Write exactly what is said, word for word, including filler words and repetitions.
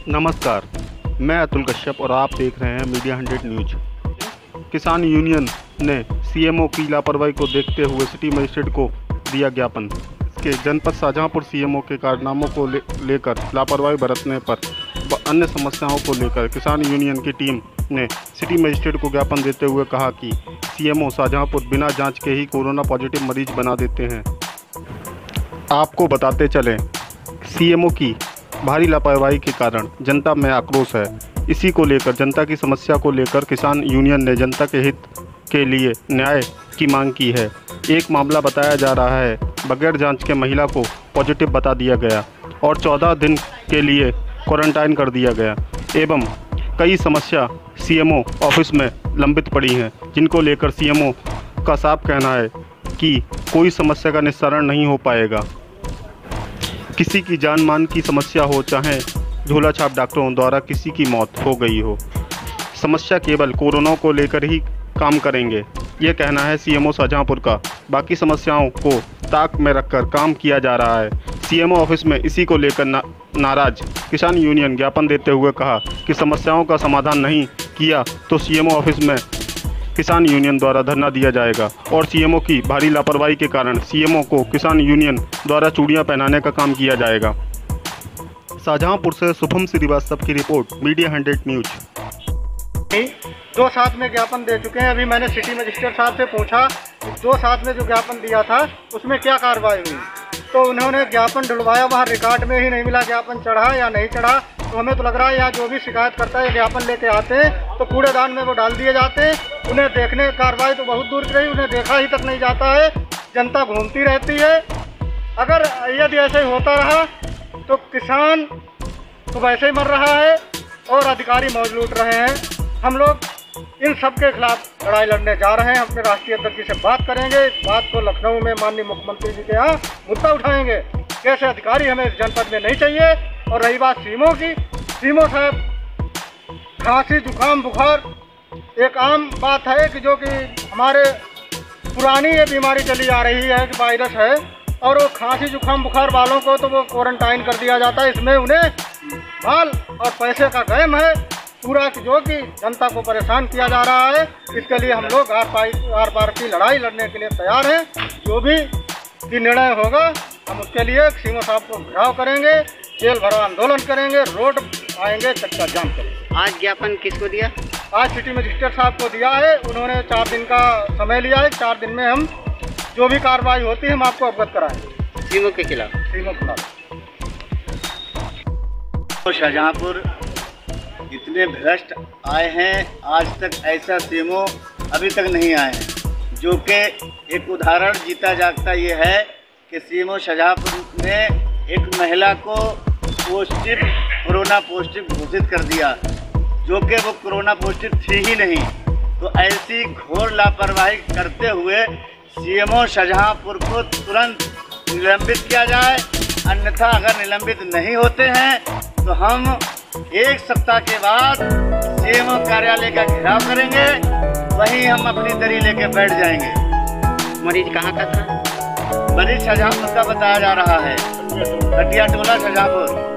नमस्कार, मैं अतुल कश्यप और आप देख रहे हैं मीडिया हंड्रेड न्यूज। किसान यूनियन ने सीएमओ की लापरवाही को देखते हुए सिटी मजिस्ट्रेट को दिया ज्ञापन। के जनपद शाहजहांपुर सीएमओ के कारनामों को ले, लेकर लापरवाही बरतने पर व अन्य समस्याओं को लेकर किसान यूनियन की टीम ने सिटी मजिस्ट्रेट को ज्ञापन देते हुए कहा कि सीएमओ शाहजहांपुर बिना जांच के ही कोरोना पॉजिटिव मरीज बना देते हैं। आपको बताते चलें, सीएमओ की भारी लापरवाही के कारण जनता में आक्रोश है। इसी को लेकर जनता की समस्या को लेकर किसान यूनियन ने जनता के हित के लिए न्याय की मांग की है। एक मामला बताया जा रहा है, बगैर जांच के महिला को पॉजिटिव बता दिया गया और चौदह दिन के लिए क्वारंटाइन कर दिया गया एवं कई समस्या सीएमओ ऑफिस में लंबित पड़ी हैं, जिनको लेकर सीएमओ का साफ कहना है कि कोई समस्या का निस्तारण नहीं हो पाएगा। किसी की जान मान की समस्या हो, चाहे झोला छाप डॉक्टरों द्वारा किसी की मौत हो गई हो, समस्या केवल कोरोना को लेकर ही काम करेंगे, यह कहना है सीएमओ शाहजहांपुर का। बाकी समस्याओं को ताक में रखकर काम किया जा रहा है। सीएमओ ऑफिस में इसी को लेकर ना, नाराज किसान यूनियन ज्ञापन देते हुए कहा कि समस्याओं का समाधान नहीं किया तो सीएमओ ऑफिस में किसान यूनियन द्वारा धरना दिया जाएगा और सीएमओ की भारी लापरवाही के कारण सीएमओ को किसान यूनियन द्वारा चूड़ियां पहनाने का काम किया जाएगा। शाहजहांपुर से शुभम श्रीवास्तव की रिपोर्ट, मीडिया हंड्रेड न्यूज। दो साथ में ज्ञापन दे चुके हैं। अभी मैंने सिटी मजिस्ट्रेट साहब से पूछा कि दो साथ में जो ज्ञापन दिया था उसमें क्या कार्रवाई हुई, तो उन्होंने ज्ञापन ढुलवाया, वहाँ रिकॉर्ड में ही नहीं मिला ज्ञापन चढ़ा या नहीं चढ़ा। तो हमें तो लग रहा है यहाँ जो भी शिकायत करता है ज्ञापन लेके आते हैं तो कूड़ेदान में वो डाल दिए जाते हैं। उन्हें देखने कार्रवाई तो बहुत दूर की रही, उन्हें देखा ही तक नहीं जाता है। जनता घूमती रहती है। अगर यदि ऐसे ही होता रहा तो किसान तो वैसे ही मर रहा है और अधिकारी मौज लूट रहे हैं। हम लोग इन सब के खिलाफ लड़ाई लड़ने जा रहे हैं। अपने राष्ट्रीय अध्यक्ष जी से बात करेंगे, इस बात को लखनऊ में माननीय मुख्यमंत्री जी के यहाँ मुद्दा उठाएंगे। कैसे अधिकारी हमें इस जनपद में नहीं चाहिए। और रही बात सीमो की, सीमो साहब खांसी जुकाम बुखार एक आम बात है कि जो कि हमारे पुरानी ये बीमारी चली आ रही है कि वायरस है, और वो खांसी जुकाम बुखार वालों को तो वो क्वारंटाइन कर दिया जाता है। इसमें उन्हें माल और पैसे का गैम है पूरा, जो कि जनता को परेशान किया जा रहा है। इसके लिए हम लोग आर पार आर पार की लड़ाई लड़ने के लिए तैयार हैं। जो भी की निर्णय होगा हम उसके लिए सीएमओ साहब को घेराव करेंगे, जेल भरो आंदोलन करेंगे, रोड आएंगे, चक्का जाम करेंगे। आज ज्ञापन किसको दिया? आज सिटी मजिस्ट्रेट साहब को दिया है। उन्होंने चार दिन का समय लिया है। चार दिन में हम जो भी कार्रवाई होती है हम आपको अवगत कराएंगे। सीएमओ के खिलाफ सीएमओ के खिलाफ तो शाहजहांपुर इतने भ्रष्ट आए हैं, आज तक ऐसा सीएमओ अभी तक नहीं आए हैं। जो कि एक उदाहरण जीता जागता ये है कि सीएमओ शाहजहांपुर ने एक महिला को पॉजिटिव कोरोना पॉजिटिव घोषित कर दिया, जो कि वो कोरोना पॉजिटिव थी ही नहीं। तो ऐसी घोर लापरवाही करते हुए सीएमओ शाहजहांपुर को तुरंत निलंबित किया जाए, अन्यथा अगर निलंबित नहीं होते हैं तो हम एक सप्ताह के बाद सीएमओ कार्यालय का घेराव करेंगे, वहीं हम अपनी दरी लेके बैठ जाएंगे। मरीज कहाँ का था? मरीज शाहजहांपुर का बताया जा रहा है, कटिया टोला शाहजहांपुर।